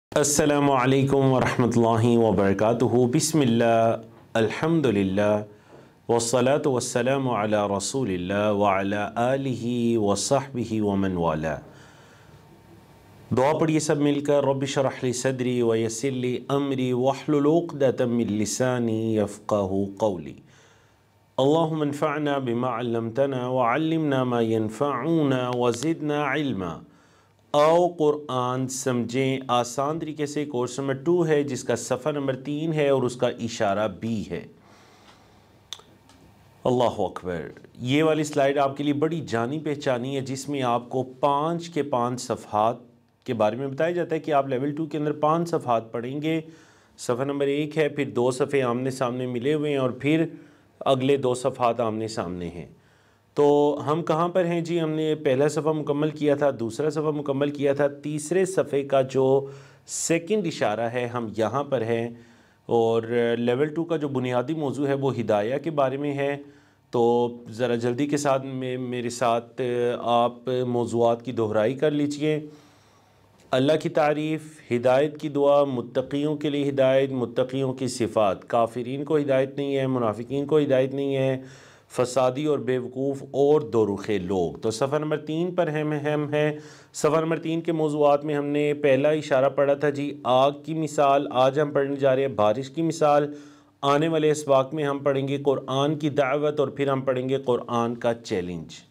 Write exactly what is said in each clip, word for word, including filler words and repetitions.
अस्सलामु अलैकुम वरहमतुल्लाहि वबरकातुहू। बिस्मिल्लाह अल्हम्दुलिल्लाह वस्सलातु वस्सलामु अला रसूलिल्लाह व अला आलिहि व सहबिहि व मन वाला। दुआ पढ़िए सब मिलकर। रब्बि शरह ली सदरी व यस्सिर ली अमरी वहलुल उक़दतम मिन लिसानी यफ़क़हू क़ौली। अल्लाहुम्मा अन्फ़अना बिमा अल्लमतना व अल्लिमना मा यनफ़अूना व ज़िदना इल्मा। आओ कुरान समझें आसान तरीके से। कोर्स नंबर टू है जिसका सफ़ा नंबर तीन है और उसका इशारा बी है। अल्लाहु अकबर। ये वाली स्लाइड आपके लिए बड़ी जानी पहचानी है, जिसमें आपको पाँच के पाँच सफ़हात के बारे में बताया जाता है कि आप लेवल टू के अंदर पाँच सफ़हात पढ़ेंगे। सफ़ा नंबर एक है, फिर दो सफ़े आमने सामने मिले हुए हैं और फिर अगले दो सफ़हात आमने सामने हैं। तो हम कहाँ पर हैं जी? हमने पहला सफ़ा मुकम्मल किया था, दूसरा सफ़ा मुकम्मल किया था, तीसरे सफ़े का जो सेकंड इशारा है हम यहाँ पर हैं। और लेवल टू का जो बुनियादी मौजू है वो हिदाया के बारे में है। तो ज़रा जल्दी के साथ में मेरे साथ आप मौज़ूआत की दोहराई कर लीजिए। अल्लाह की तारीफ़, हिदायत की दुआ, मुत्तक़ियों के लिए हिदायत, मुत्तक़ियों की सिफ़ात, काफिरीन को हिदायत नहीं है, मुनाफिकीन को हिदायत नहीं है, फसादी और बेवकूफ़ और दो रुखे लोग। तो सफ़ा नंबर तीन पर हम हम हैं। सफ़ा नंबर तीन के मौज़ूआत में हमने पहला इशारा पढ़ा था जी आग की मिसाल। आज हम पढ़ने जा रहे हैं बारिश की मिसाल। आने वाले इसबाक में हम पढ़ेंगे कुरान की दावत और फिर हम पढ़ेंगे कुरान का चैलेंज।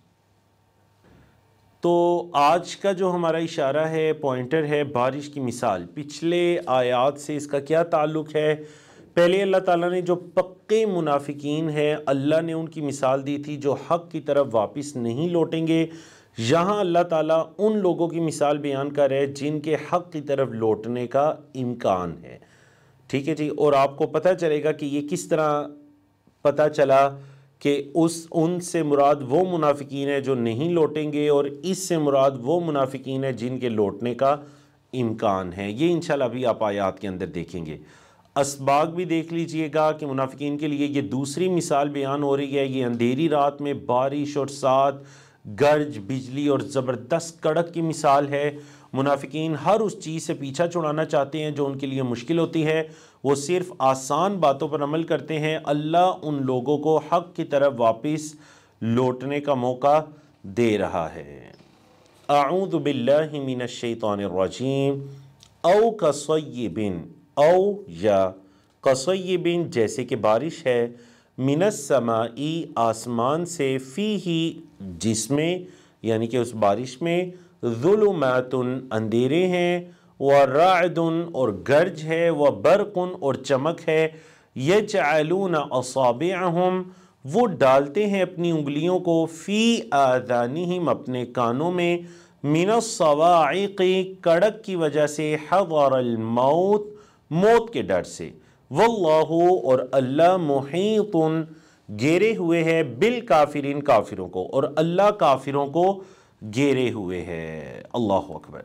तो आज का जो हमारा इशारा है, पॉइंटर है बारिश की मिसाल। पिछले आयात से इसका क्या ताल्लुक़ है? पहले अल्लाह ताला ने जो पक्के मुनाफिकीन हैं, अल्लाह ने उनकी मिसाल दी थी जो हक़ की तरफ वापस नहीं लौटेंगे। यहाँ अल्लाह ताला उन लोगों की मिसाल बयान कर रहे हैं जिनके हक़ की तरफ लौटने का इम्कान है। ठीक है जी। और आपको पता चलेगा कि ये किस तरह पता चला कि उस उनसे मुराद वो मुनाफिकीन है जो नहीं लौटेंगे और इससे मुराद वो मुनाफिकीन है जिनके लौटने का इम्कान है। ये इंशाल्लाह भी आप आयात के अंदर देखेंगे। असबाग भी देख लीजिएगा कि मुनाफिकीन के लिए ये दूसरी मिसाल बयान हो रही है। ये अंधेरी रात में बारिश और साथ गर्ज, बिजली और ज़बरदस्त कड़क की मिसाल है। मुनाफिकीन हर उस चीज़ से पीछा छुड़ाना चाहते हैं जो उनके लिए मुश्किल होती है। वो सिर्फ़ आसान बातों पर अमल करते हैं। अल्लाह उन लोगों को हक़ की तरफ वापस लौटने का मौका दे रहा है। अऊज़ु बिल्लाहि मिनश शैतानिर रजीम। औ कसय्यिबिन, औ या कसय्यिबिन जैसे कि बारिश है, मिनस समाई आसमान से, फ़ीही जिसमें यानी कि उस बारिश में, ज़ुलुमातुन अंधेरे हैं, व राअदुन और गरज है, व बरक़ुन और चमक है, यजअलूना असाबिअहुम वो डालते हैं अपनी उंगलियों को, फ़ी आज़ानिहिम अपने कानों में, मिनस सवाइक़ि कड़क की वजह से, हज़रल मौत मौत के डर से, वल्लाहु और अल्लाह मुहीतुन घेरे हुए है, बिल काफिरीन काफिरों को, और अल्लाह काफिरों को घेरे हुए है। अल्लाहु अकबर।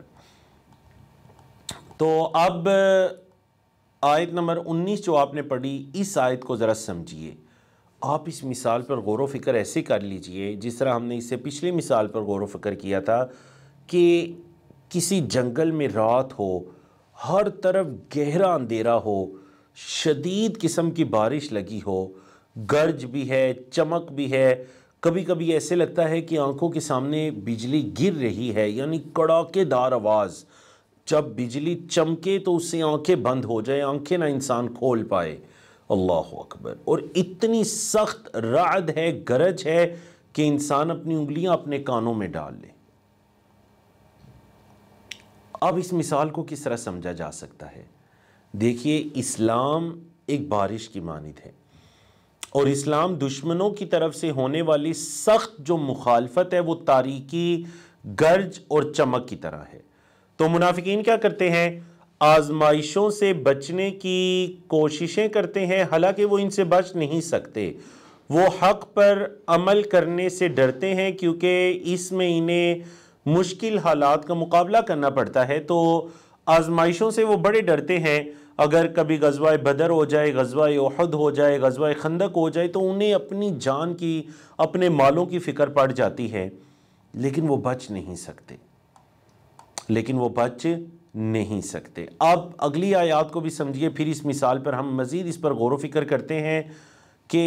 तो अब आयत नंबर उन्नीस जो आपने पढ़ी, इस आयत को ज़रा समझिए। आप इस मिसाल पर गौर व फ़िक्र ऐसे कर लीजिए जिस तरह हमने इससे पिछली मिसाल पर गौर व फ़िक्र किया था कि किसी जंगल में रात हो, हर तरफ गहरा अंधेरा हो, शदीद किस्म की बारिश लगी हो, गरज भी है, चमक भी है, कभी कभी ऐसे लगता है कि आंखों के सामने बिजली गिर रही है, यानी कड़ाकेदार आवाज़। जब बिजली चमके तो उससे आंखें बंद हो जाए, आंखें ना इंसान खोल पाए। अल्लाहु अकबर। और इतनी सख्त राअद है, गरज है कि इंसान अपनी उंगलियां अपने कानों में डाल ले। अब इस मिसाल को किस तरह समझा जा सकता है? देखिए, इस्लाम एक बारिश की मानिद है और इस्लाम दुश्मनों की तरफ से होने वाली सख्त जो मुखालफत है वो तारीकी, गरज और चमक की तरह है। तो मुनाफिकीन क्या करते हैं? आजमाइशों से बचने की कोशिशें करते हैं, हालांकि वो इनसे बच नहीं सकते। वो हक पर अमल करने से डरते हैं क्योंकि इसमें इन्हें मुश्किल हालात का मुकाबला करना पड़ता है। तो आजमाइशों से वो बड़े डरते हैं। अगर कभी गज़वा बदर हो जाए, गज़वा उहद हो जाए, गज़वा खंदक हो जाए तो उन्हें अपनी जान की, अपने मालों की फ़िक्र पड़ जाती है, लेकिन वो बच नहीं सकते। लेकिन वो बच نہیں سکتے۔ اب اگلی آیات کو بھی سمجھیے، پھر اس مثال پر ہم مزید اس پر غور و فکر کرتے ہیں کہ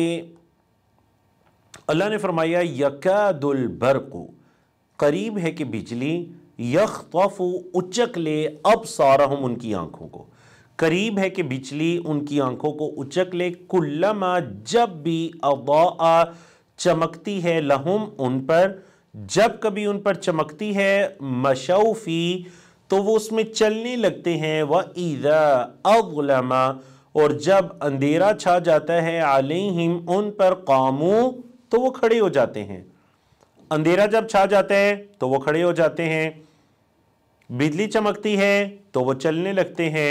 اللہ نے فرمایا یکاد البرق، قریب ہے کہ بجلی، یخطف اچک لے ابصارہم ان کی آنکھوں کو، قریب ہے کہ بجلی ان کی آنکھوں کو اچک لے، کلما جب بھی اضاء چمکتی ہے، لہم ان پر، جب کبھی ان پر چمکتی ہے، مشوا فی تو وہ اس میں چلنے لگتے ہیں، وَإِذَا أَظْلَمَ اور جب اندھیرا چھا جاتا ہے، عَلَيْهِمْ ان پر، قاموا تو وہ کھڑے ہو جاتے ہیں۔ اندھیرا جب چھا جاتا ہے تو وہ کھڑے ہو جاتے ہیں، بجلی چمکتی ہے تو وہ چلنے لگتے ہیں۔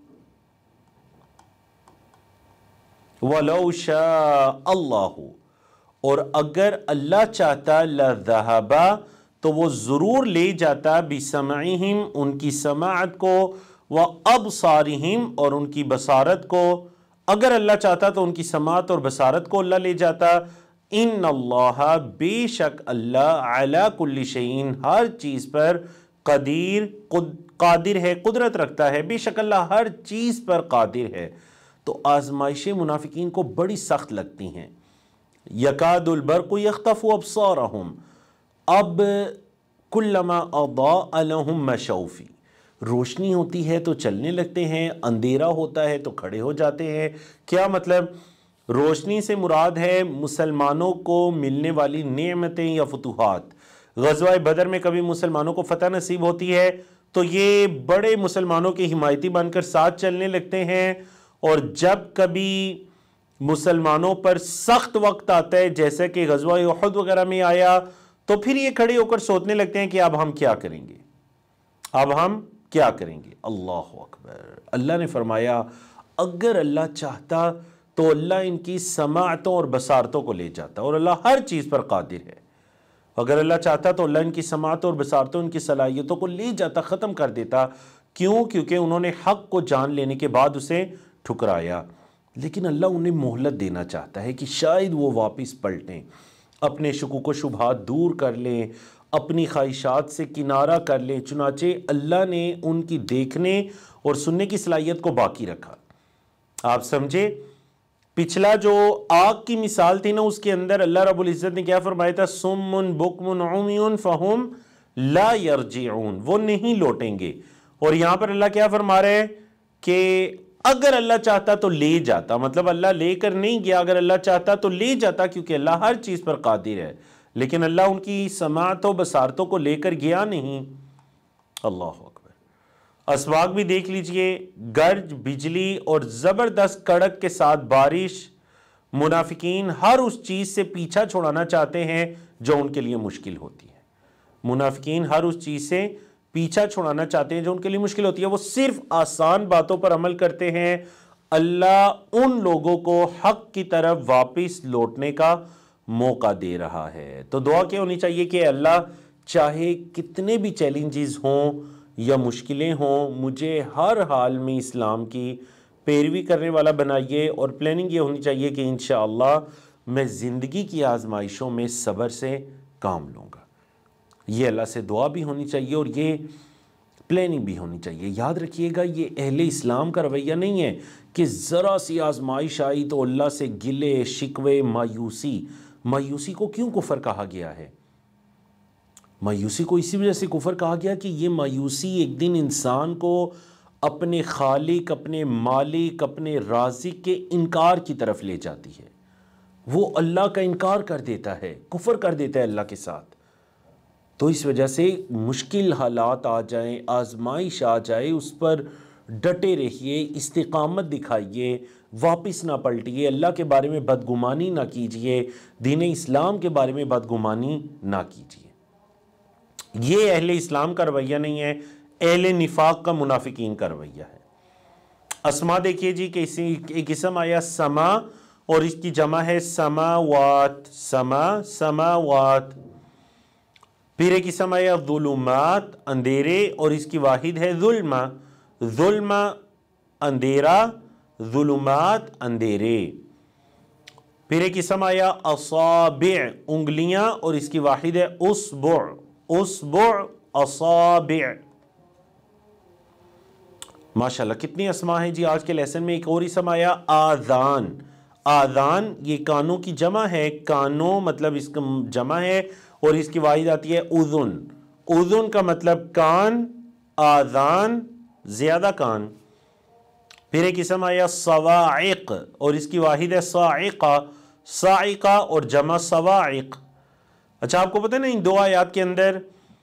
وَلَوْ شَاءَ اللَّهُ اور اگر اللہ چاہتا، لَذَهَبَ تو وہ ضرور لے جاتا، بِسَمْعِهِمْ ان کی سماعت کو، وَأَبْصَارِهِمْ اور ان کی بصارت کو، اگر اللہ چاہتا تو ان کی سماعت اور بصارت کو اللہ لے جاتا۔ ان اللہ بے شک اللہ، علی کل شیء ہر چیز پر، قدیر قادر ہے، قدرت رکھتا ہے، بے شک اللہ ہر چیز پر قادر ہے۔ تو آزمائشیں منافقین کو بڑی سخت لگتی ہیں۔ یکاد البرق یخطف ابصارہم، اب کلما اضاء لہم مشوا فی، روشنی ہوتی ہے تو چلنے لگتے ہیں، اندھیرا ہوتا ہے تو کھڑے ہو جاتے ہیں۔ کیا مطلب؟ روشنی سے مراد ہے مسلمانوں کو ملنے والی نعمتیں یا فتوحات۔ غزوہ بدر میں کبھی مسلمانوں کو فتح نصیب ہوتی ہے تو یہ بڑے مسلمانوں کے حمایتی بن کر ساتھ چلنے لگتے ہیں، اور جب کبھی مسلمانوں پر سخت وقت آتا ہے جیسا کہ غزوہ احد وغیرہ میں آیا، تو پھر یہ کھڑے ہو کر سوچنے لگتے ہیں کہ اب ہم کیا کریں گے، اب ہم کیا کریں گے۔ اللہ اکبر۔ اللہ نے فرمایا اگر اللہ چاہتا تو اللہ ان کی سماعتوں اور بصارتوں کو لے جاتا، اور اللہ ہر چیز پر قادر ہے۔ اگر اللہ چاہتا تو اللہ ان کی سماعتوں اور بصارتوں، ان کی صلاحیتوں کو لے جاتا، ختم کر دیتا۔ کیوں؟ کیونکہ انہوں نے حق کو جان لینے کے بعد اسے ٹھکرایا۔ لیکن اللہ انہیں مہلت دینا چاہتا ہے کہ شاید وہ واپس پلٹیں، اپنے شکوک و شبہات دور کر لیں، اپنی خواہشات سے کنارہ کر لیں۔ چنانچہ اللہ نے ان کی دیکھنے اور سننے کی صلاحیت کو باقی رکھا۔ آپ سمجھے؟ پچھلا جو آگ کی مثال تھی نا، اس کے اندر اللہ رب العزت نے کیا فرمایا تھا؟ سم بکم عمی فہم لا یرجعون، وہ نہیں لوٹیں گے۔ اور یہاں پر اللہ کیا فرما رہے ہیں کہ اگر اللہ چاہتا تو لے جاتا، مطلب اللہ لے کر نہیں گیا، اگر اللہ چاہتا تو لے جاتا، کیونکہ اللہ ہر چیز پر قادر ہے۔ لیکن اللہ ان کی سماعت و بصارتوں کو لے کر گیا نہیں۔ اللہ اکبر۔ اسباق بھی دیکھ لیجئے، گرج، بجلی اور زبردست کڑک کے ساتھ بارش، منافقین ہر اس چیز سے پیچھا چھڑانا چاہتے ہیں جو ان کے لیے مشکل ہوتی ہے۔ منافقین ہر اس چیز سے پیچھا چھڑانا چاہتے ہیں جو ان کے لیے مشکل ہوتی ہے، وہ صرف آسان باتوں پر عمل کرتے ہیں۔ اللہ ان لوگوں کو حق کی طرف واپس لوٹنے کا موقع دے رہا ہے۔ تو دعا کیا ہونی چاہیے کہ اللہ چاہے کتنے بھی چیلنجز ہوں یا مشکلیں ہوں، مجھے ہر حال میں اسلام کی پیروی کرنے والا بنائیے، اور پلاننگ یہ ہونی چاہیے کہ انشاءاللہ میں زندگی کی آزمائشوں میں صبر سے کام لوں گا۔ یہ اللہ سے دعا بھی ہونی چاہیے اور یہ پلاننگ بھی ہونی چاہیے۔ یاد رکھیے گا یہ اہل اسلام کا رویہ نہیں ہے کہ ذرا سی آزمائش آئی تو اللہ سے گلے شکوے، مایوسی۔ مایوسی کو کیوں کفر کہا گیا ہے؟ مایوسی کو اسی وجہ سے کفر کہا گیا کہ یہ مایوسی ایک دن انسان کو اپنے خالق، اپنے مالک، اپنے رازق کے انکار کی طرف لے جاتی ہے۔ وہ اللہ کا انکار کر دیتا ہے، کفر کر دیتا ہے اللہ کے ساتھ۔ تو اس وجہ سے مشکل حالات آ جائیں، آزمائش آ جائے، اس پر ڈٹے رہیے، استقامت دکھائیے، واپس نہ پلٹیے، اللہ کے بارے میں بدگمانی نہ کیجیے، دین اسلام کے بارے میں بدگمانی نہ کیجیے۔ یہ اہل اسلام کا رویہ نہیں ہے، اہل نفاق کا، منافقین کا رویہ ہے۔ اسما دیکھیے جی کہ اسی ایک اسم آیا سما، اور اس کی جمع ہے سماوات، سما سماوات۔ پھر ایک اسم آیا ظلمات، اندھیرے، اور اس کی واحد ہے ظلمہ، ظلمہ اندھیرا، ظلمات اندھیرے۔ پھر ایک اسم آیا اصابع، انگلیاں، اور اس کی واحد ہے اصبع، اصبع اصابع۔ ماشاءاللہ کتنی اسما ہیں جی آج کے لیسن میں۔ ایک اور اسم آیا آذان۔ آذان یہ کانوں کی جمع ہے، کانوں مطلب اس کا جمع ہے، اور اس کی واحد آتی ہے اذن۔ اذن کا مطلب کان، آذان زیادہ کان۔ پھر ایک اسم آیا صواعق، اور اس کی واحد ہے صاعقہ، صاعقہ اور جمع صواعق۔ اچھا آپ کو پتہ ہے نا ان دو آیات کے اندر،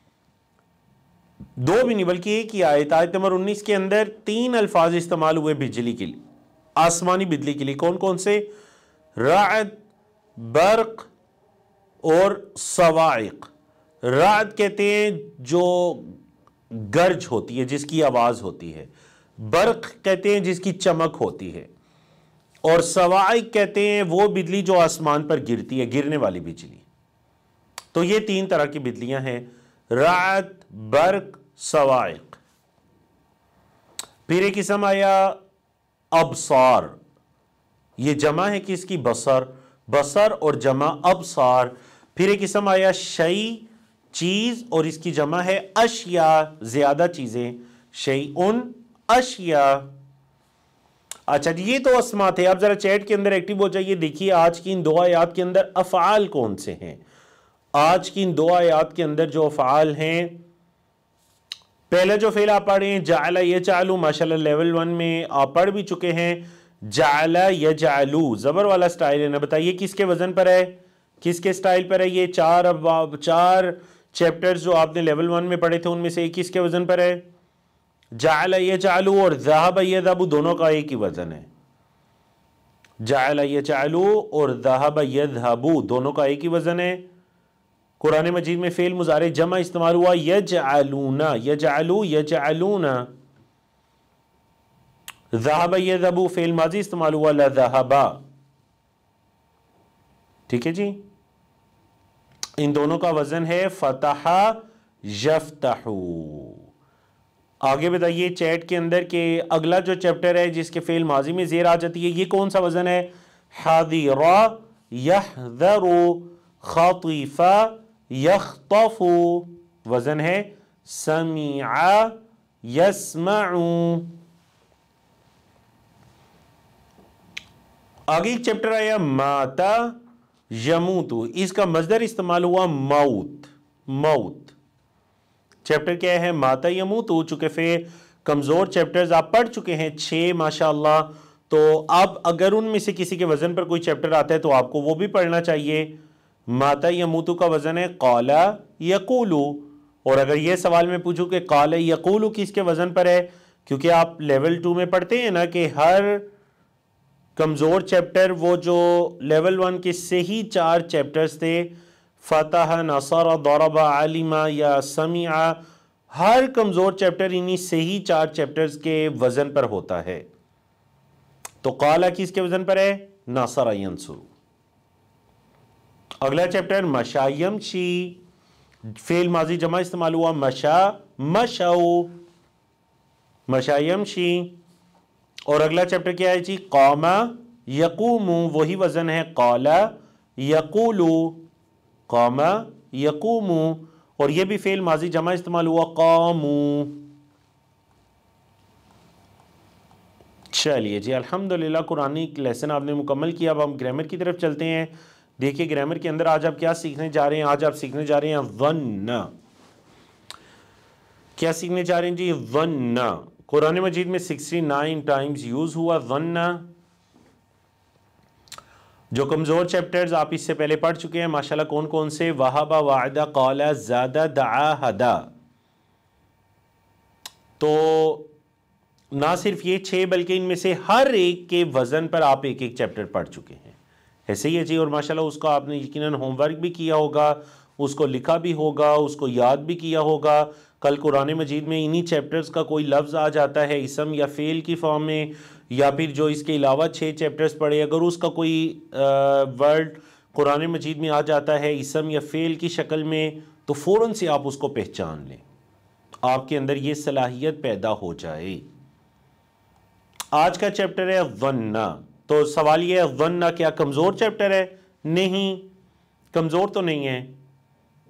دو بھی نہیں بلکہ ایک ہی آیت، آیت نمبر انیس کے اندر تین الفاظ استعمال ہوئے بجلی کے لیے، آسمانی بجلی کے لیے۔ کون کون سے؟ رعد، برق اور صواعق۔ رعد کہتے ہیں جو گرج ہوتی ہے، جس کی آواز ہوتی ہے۔ برق کہتے ہیں جس کی چمک ہوتی ہے، اور صواعق کہتے ہیں وہ بجلی جو آسمان پر گرتی ہے، گرنے والی بجلی۔ تو یہ تین طرح کی بجلیاں ہیں، رعد، برق، صواعق۔ پھر ایک اسم آیا ابصار، یہ جمع ہے کس کی؟ بصر، بصر اور جمع ابصار۔ پھر ایک اسم آیا شیء، چیز، اور اس کی جمع ہے اشیاء، زیادہ چیزیں، شیءن اشیاء۔ اچھا جی یہ تو اسما تھے۔ اب ذرا چیٹ کے اندر ایکٹیو ہو جائیے، دیکھیے آج کی ان دو آیات کے اندر افعال کون سے ہیں۔ آج کی ان دو آیات کے اندر جو افعال ہیں، پہلے جو فعل آپ پڑھ رہے ہیں جعل یجعل، ماشاءاللہ لیول ون میں آپ پڑھ بھی چکے ہیں، جعل یجعلو زبر والا سٹائل ہے نا، بتائیے کس کے وزن پر ہے، کس کے سٹائل پر ہے یہ؟ چار اب چار چیپٹرز جو آپ نے لیول ون میں پڑھے تھے ان میں سے ایک کس کے وزن پر ہے؟ جعل یجعلو، اور ذہب یذهب دونوں کا ایک ہی وزن ہے۔ جعل یجعلو اور ذہب یذهب دونوں کا ایک ہی وزن ہے۔ قرآن مجید میں فعل مضارع جمع استعمال ہوا یجعلون، یجعلو یجعلون۔ ذہب یذهب فعل ماضی استعمال ہوا لذهب۔ ٹھیک ہے جی، ان دونوں کا وزن ہے فتح یفتح۔ آگے بتائیے چیٹ کے اندر کہ اگلا جو چیپٹر ہے جس کے فعل ماضی میں زیر آ جاتی ہے، یہ کون سا وزن ہے؟ حذر یحذر، خطف یخطف، وزن ہے سمع یسمع۔ آگے ایک چیپٹر آیا مات یموت، اس کا مصدر استعمال ہوا موت، موت۔ چیپٹر کیا ہے؟ مات یموت۔ چونکہ فی کمزور چیپٹرز آپ پڑھ چکے ہیں چھ ماشاءاللہ، تو اب اگر ان میں سے کسی کے وزن پر کوئی چیپٹر آتا ہے تو آپ کو وہ بھی پڑھنا چاہیے۔ مات یموت کا وزن ہے قال یقول، اور اگر یہ سوال میں پوچھوں کہ قال یقول کس کے وزن پر ہے، کیونکہ آپ لیول ٹو میں پڑھتے ہیں نا کہ ہر کمزور چیپٹر، وہ جو لیول ون کے صحیح چار چیپٹرز تھے، فتح، نصر، ضرب، علم یا سمع، ہر کمزور چیپٹر انہی صحیح چار چیپٹرز کے وزن پر ہوتا ہے۔ تو قال کس کے وزن پر ہے؟ نصر ینصر۔ اگلا چیپٹر مشا یمشی، فعل ماضی جمع استعمال ہوا مشا مشو، مشا یمشی۔ اور اگلا چیپٹر کیا ہے جی؟ قام یقوم، وہی وزن ہے قال یقول، قام یقوم، اور یہ بھی فعل ماضی جمع استعمال ہوا قامو۔ چلیے جی الحمدللہ قرآنی لیسن آپ نے مکمل کیا۔ اب ہم گرامر کی طرف چلتے ہیں۔ دیکھیے گرامر کے اندر آج آپ کیا سیکھنے جا رہے ہیں؟ آج آپ سیکھنے جا رہے ہیں ظن۔ کیا سیکھنے جا رہے ہیں جی؟ ظن۔ قرآن مجید میں سکسٹی نائن ٹائمز یوز ہوا ظن۔ جو کمزور چیپٹرز آپ اس سے پہلے پڑھ چکے ہیں ماشاءاللہ، کون کون سے؟ وہب، وعدہ، قال، زاد، دعا، ہدا۔ تو نہ صرف یہ چھ بلکہ ان میں سے ہر ایک کے وزن پر آپ ایک ایک چیپٹر پڑھ چکے ہیں، ایسے ہی ہے جی۔ اور ماشاءاللہ اس کا آپ نے یقیناً ہوم ورک بھی کیا ہوگا، اس کو لکھا بھی ہوگا، اس کو یاد بھی کیا ہوگا۔ کل قرآن مجید میں انہی چیپٹرز کا کوئی لفظ آ جاتا ہے اسم یا فعل کی فارم میں، یا پھر جو اس کے علاوہ چھ چیپٹرز پڑھے، اگر اس کا کوئی ورڈ قرآن مجید میں آ جاتا ہے اسم یا فعل کی شکل میں، تو فوراً سے آپ اس کو پہچان لیں، آپ کے اندر یہ صلاحیت پیدا ہو جائے۔ آج کا چیپٹر ہے ظن۔ تو سوال یہ ہے ظن کیا کمزور چیپٹر ہے؟ نہیں، کمزور تو نہیں ہے۔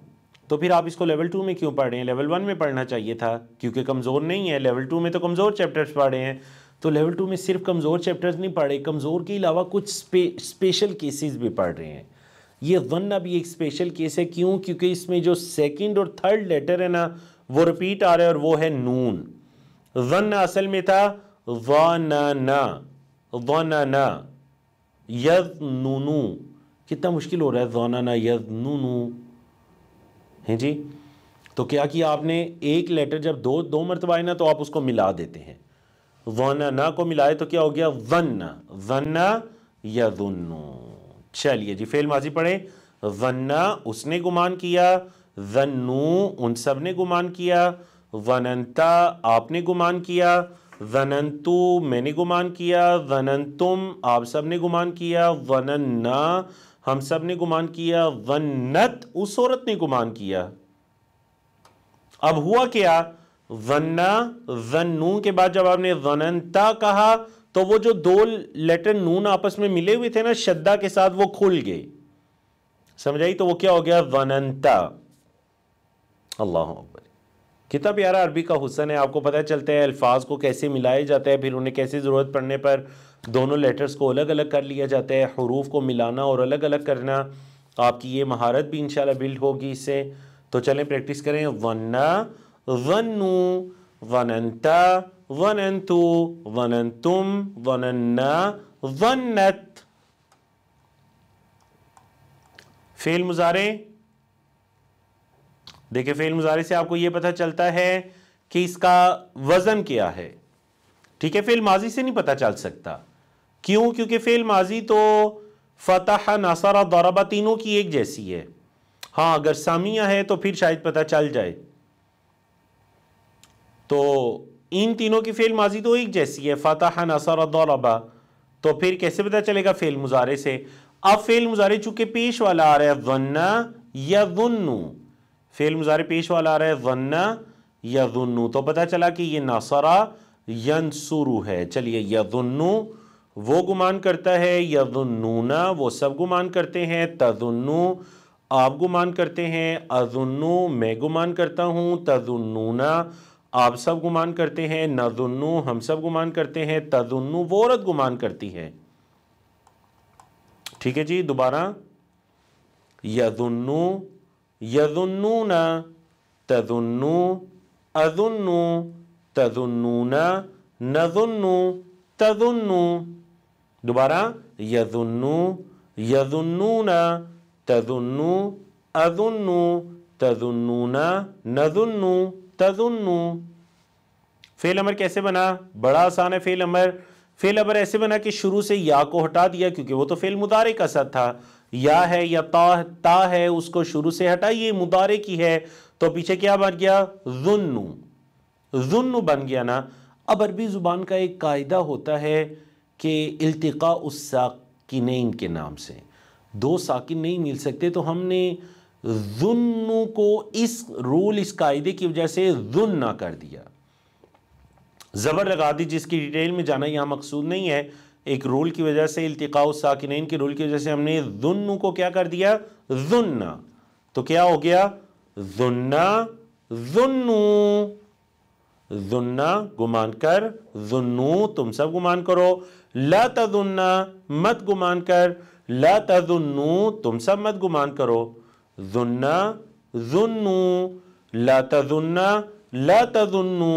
تو پھر آپ اس کو لیول ٹو میں کیوں پڑھ رہے ہیں؟ لیول ون میں پڑھنا چاہیے تھا، کیونکہ کمزور نہیں ہے، لیول ٹو میں تو کمزور چیپٹرز پڑھ رہے ہیں، تو لیول ٹو میں صرف کمزور چیپٹرز نہیں پڑھ رہے، کمزور کے علاوہ کچھ اسپیشل کیسز بھی پڑھ رہے ہیں۔ یہ ظن بھی ایک اسپیشل کیس ہے، کیوں؟ کیونکہ اس میں جو سیکنڈ اور تھرڈ لیٹر ہے نا وہ ریپیٹ آ رہا ہے، اور وہ ہے نون۔ ظن اصل میں تھا ظننا، ظننا، یظننو، کتنا مشکل ہو رہا ہے ظننا یظننو، ہیں جی؟ تو کیا کیا آپ نے؟ ایک لیٹر جب دو دو مرتبہ آئے نا تو آپ اس کو ملا دیتے ہیں، ظننا کو ملائے تو کیا ہو گیا؟ ظن، ظن یظنو۔ چلیے جی فعل ماضی پڑھیں۔ ظن اس نے گمان کیا، ظنو ان سب نے گمان کیا، ظننتا آپ نے گمان کیا، ظننتو میں نے گمان کیا، ظننتم آپ سب نے گمان کیا، ظننا ہم سب نے گمان کیا، ظنت اس عورت نے گمان کیا۔ اب ہوا کیا؟ ظننا ظنو کے بعد جب آپ نے ظننتا کہا تو وہ جو دو لیٹر نون آپس میں ملے ہوئے تھے نا شدہ کے ساتھ وہ کھل گئے، سمجھ آئی؟ تو وہ کیا ہو گیا؟ ظننتا۔ اللہ اکبر، کتنا پیارا عربی کا حسن ہے، آپ کو پتہ چلتا ہے الفاظ کو کیسے ملایا جاتا ہے، پھر انہیں کیسے ضرورت پڑنے پر دونوں لیٹرز کو الگ الگ کر لیا جاتا ہے، حروف کو ملانا اور الگ الگ کرنا۔ آپ کی یہ مہارت بھی انشاءاللہ بلڈ ہوگی اس سے، تو چلیں پریکٹس کریں۔ ظننا، ظنو، ظننتا، ظننتو، ظننتم، ظننا، ظنت۔ فعل مضارع، دیکھیں فعل مضارع سے آپ کو یہ پتہ چلتا ہے کہ اس کا وزن کیا ہے، ٹھیک ہے؟ فعل ماضی سے نہیں پتہ چل سکتا، کیوں؟ کیونکہ فعل ماضی تو فتح، نصر، ضرب تینوں کی ایک جیسی ہے، ہاں اگر سامیہ ہے تو پھر شاید پتہ چل جائے، تو ان تینوں کی فعل ماضی تو ایک جیسی ہے، فتح، نصر، ضرب، تو پھر کیسے پتہ چلے گا فعل مضارع سے؟ اب فعل مضارع چونکہ پیش والا آ رہا ہے ظن یظن، فعل مضارع پیش والا آ رہا ہے ظن یظن، تو پتہ چلا کہ یہ نصر ینصر ہے۔ چلیے یظن وہ گمان کرتا ہے، یظنون وہ سب گمان کرتے ہیں، تظن آپ گمان کرتے ہیں، اظن میں گمان کرتا ہوں، تظنون آپ سب گمان کرتے ہیں، نظن ہم سب گمان کرتے ہیں، تظن وہ عورت گمان کرتی ہے۔ ٹھیک ہے جی، دوبارہ یظن، یظنون، تظن، اظن، تظنون، نظن، تظن، دوبارہ یظن، یظنون، تظن، اظن، تظنون، نظن، تظن۔ فعل امر کیسے بنا؟ بڑا آسان ہے فعل امر۔ فعل امر ایسے بنا کہ شروع سے یا کو ہٹا دیا، کیونکہ وہ تو فعل مضارع کا ساتھ تھا، یا ہے یا تا تا ہے، اس کو شروع سے ہٹائیے، مضارع کی ہے، تو پیچھے کیا بن گیا؟ ظن، ظن بن گیا نا۔ اب عربی زبان کا ایک قاعدہ ہوتا ہے کہ التقاء الساکنین کے نام سے دو ساکن نہیں مل سکتے، تو ہم نے ظن کو اس رول، اس قاعدے کی وجہ سے ظن نہ کر دیا، زبر لگا دی، جس کی ڈیٹیل میں جانا یہاں مقصود نہیں ہے۔ ایک رول کی وجہ سے، التقاء الساکنین کے رول کی وجہ سے ہم نے ظن کو کیا کر دیا؟ ظن، تو کیا ہو گیا؟ ظن، ظنو، ظن گمان کر، ظنو تم سب گمان کرو، لا تظن مت گمان کر، لا تظنو تم سب مت گمان کرو، ظن، ظنو، لا تظن، لا تظنو۔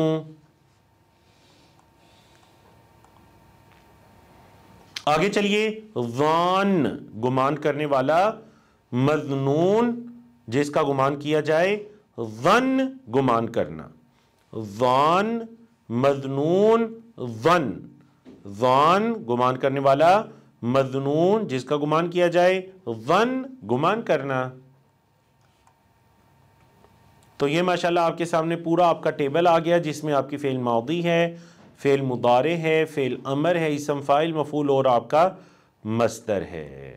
آگے چلیے، ظان گمان کرنے والا، مظنون جس کا گمان کیا جائے، ظن گمان کرنا، ظان، مظنون، ظن، ظان گمان کرنے والا، مظنون جس کا گمان کیا جائے، ظن گمان کرنا۔ تو یہ ماشاءاللہ آپ کے سامنے پورا آپ کا ٹیبل آ گیا، جس میں آپ کی فعل ماضی ہے، فعل مضارع ہے، فعل امر ہے، اسم فاعل مفعول اور آپ کا مصدر ہے۔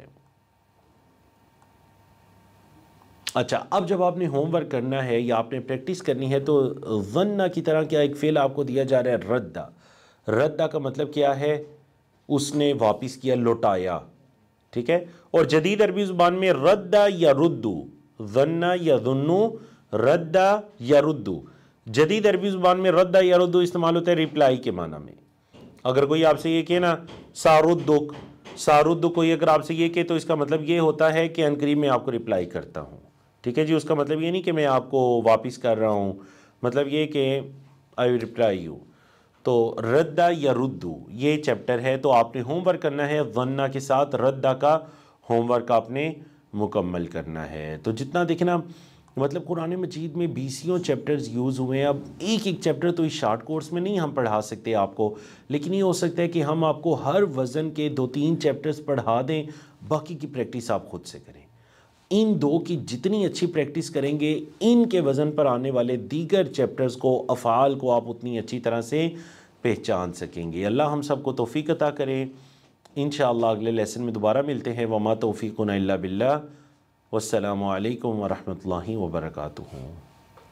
اچھا، اب جب آپ نے ہوم ورک کرنا ہے یا آپ نے پریکٹس کرنی ہے، تو ظن کی طرح کیا ایک فعل آپ کو دیا جا رہا ہے، ردہ۔ ردہ کا مطلب کیا ہے؟ اس نے واپس کیا، لوٹایا، ٹھیک ہے؟ اور جدید عربی زبان میں ردہ یا ردو ظن یظن رد یرد. جدید عربی زبان میں رد یرد استعمال ہوتا ہے ریپلائی کے معنی میں. اگر کوئی آپ سے یہ کہے نا ساردک، سارد کوئی اگر آپ سے یہ کہے تو اس کا مطلب یہ ہوتا ہے کہ انقریب میں آپ کو ریپلائی کرتا ہوں. ٹھیک ہے جی، اس کا مطلب یہ نہیں کہ میں آپ کو واپس کر رہا ہوں، مطلب یہ کہ آئی ول ریپلائی یو. تو ردا یا ردو یہ چیپٹر ہے، تو آپ نے ہوم ورک کرنا ہے ظنہ کے ساتھ ردا کا ہوم ورک آپ نے مکمل کرنا ہے. تو جتنا دیکھنا مطلب قرآن مجید میں بیسیوں چیپٹرز یوز ہوئے ہیں. اب ایک ایک چیپٹر تو اس شارٹ کورس میں نہیں ہم پڑھا سکتے آپ کو، لیکن یہ ہو سکتا ہے کہ ہم آپ کو ہر وزن کے دو تین چیپٹرز پڑھا دیں، باقی کی پریکٹس آپ خود سے کریں. ان دو کی جتنی اچھی پریکٹس کریں گے، ان کے وزن پر آنے والے دیگر چیپٹرز کو، افعال کو آپ اتنی اچھی طرح سے پہچان سکیں گے. اللہ ہم سب کو توفیق عطا کرے. انشاءاللہ اگلے لیسن میں دوبارہ ملتے ہیں. وما توفیقنا الا باللہ. والسلام علیکم ورحمۃ اللہ وبرکاتہ.